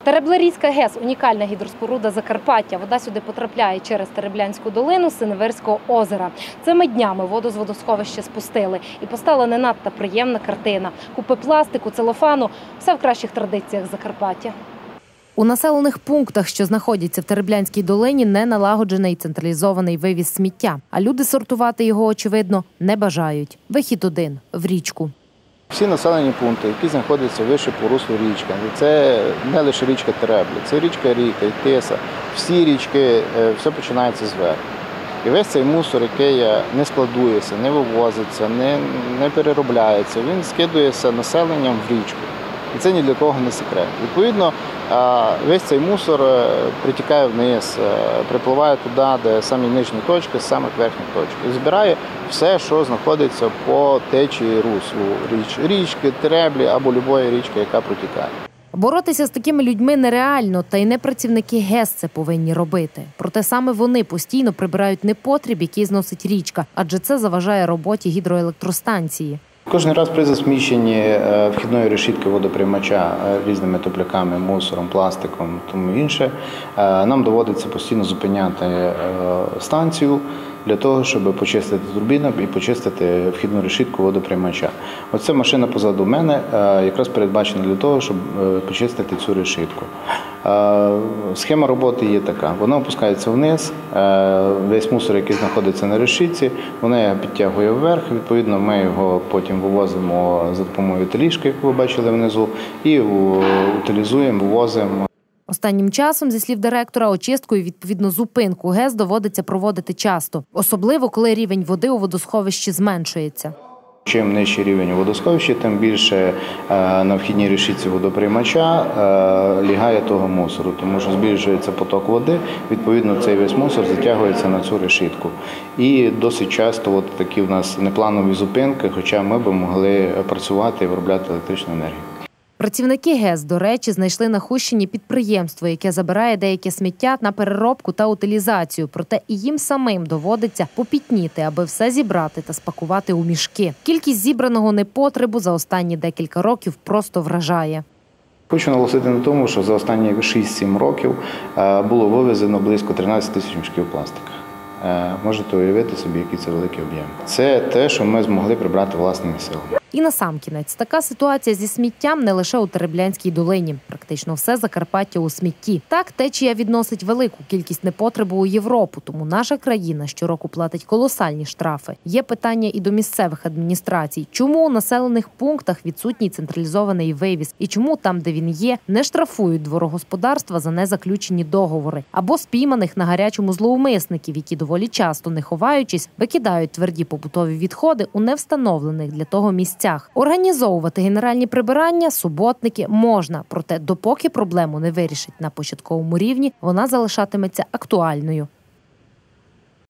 Тереблярійська ГЕС – унікальна гідроспоруда Закарпаття. Вода сюди потрапляє через Тереблянську долину Синеверського озера. Цими днями воду з водосховища спустили. І постала не надто приємна картина. Купи пластику, целофану – все в кращих традиціях Закарпаття. У населених пунктах, що знаходяться в Тереблянській долині, не налагоджений централізований вивіз сміття. А люди сортувати його, очевидно, не бажають. Вихід один – в річку. Всі населені пункти, які знаходяться вище по руслу річки, це не лише річка Тереблі, це річка Ріка і Тиса. Всі річки, все починається зверху. І весь цей мусор, який не складується, не вивозиться, не переробляється, він скидується населенням в річку. І це ні для кого не секрет. Відповідно, весь цей мусор притікає вниз, припливає туди, де самі нижні точки, з самих верхніх точок. І збирає все, що знаходиться по течії руслу річки, Тереблі або будь-якої річки, яка протікає. Боротися з такими людьми нереально, та й не працівники ГЕС це повинні робити. Проте саме вони постійно прибирають непотріб, який зносить річка, адже це заважає роботі гідроелектростанції. Кожен раз при засміченні вхідної решітки водоприймача різними топляками, мусором, пластиком, тому інше, нам доводиться постійно зупиняти станцію для того, щоб почистити турбіну і почистити вхідну решітку водоприймача. Оця машина позаду мене якраз передбачена для того, щоб почистити цю решітку. Схема роботи є така. Вона опускається вниз, весь мусор, який знаходиться на решітці, вона його підтягує вверх, відповідно ми його потім вивозимо за допомогою теліжки, яку ви бачили внизу, і утилізуємо, вивозимо. Останнім часом, зі слів директора, очистку і, відповідно, зупинку ГЕС доводиться проводити часто. Особливо, коли рівень води у водосховищі зменшується. Чим нижчий рівень у водосховищі, тим більше на вхідній решітці водоприймача лягає того мусору, тому що збільшується поток води, відповідно цей весь мусор затягується на цю решітку. І досить часто такі в нас непланові зупинки, хоча ми б могли працювати і виробляти електричну енергію. Працівники ГЕС, до речі, знайшли на Хущині підприємство, яке забирає деяке сміття на переробку та утилізацію. Проте і їм самим доводиться попітніти, аби все зібрати та спакувати у мішки. Кількість зібраного непотребу за останні декілька років просто вражає. Хочу наголосити на тому, що за останні 6-7 років було вивезено близько 13 тисяч мішків пластика. Можете уявити собі, який це великий об'єм. Це те, що ми змогли прибрати власними силами. І насамкінець, така ситуація зі сміттям не лише у Тереблянській долині. Практично все Закарпаття у смітті. Так, течія відносить велику кількість непотребу у Європу, тому наша країна щороку платить колосальні штрафи. Є питання і до місцевих адміністрацій. Чому у населених пунктах відсутній централізований вивіз? І чому там, де він є, не штрафують дворогосподарства за незаключені договори? Або спійманих на гарячому зловмисників, які доволі часто, не ховаючись, викидають тверді побутові відходи у невстановлених для того місцях. Організовувати генеральні прибирання суботники можна, проте допоки проблему не вирішить на початковому рівні, вона залишатиметься актуальною.